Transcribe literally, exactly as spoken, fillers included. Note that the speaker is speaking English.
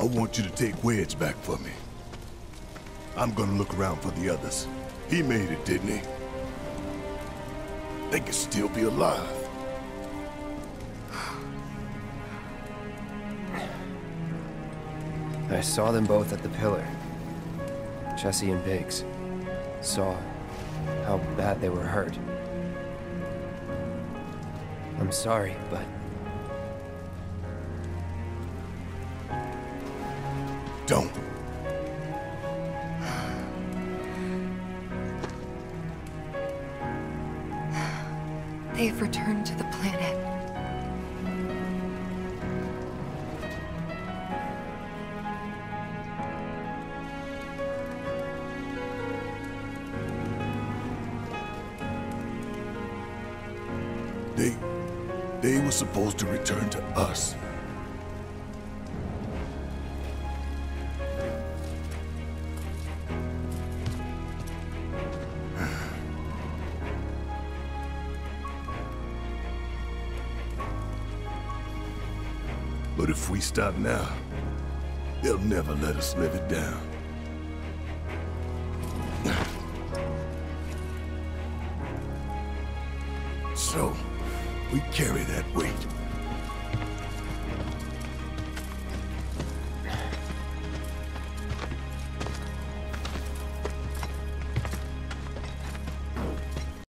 I want you to take Wedge back for me. I'm gonna look around for the others. He made it, didn't he? They could still be alive. I saw them both at the pillar. Jesse and Biggs. Saw how bad they were hurt. I'm sorry, but... Don't. They've returned to the planet. They... they were supposed to return to us. But if we stop now, they'll never let us live it down. So, we carry that weight.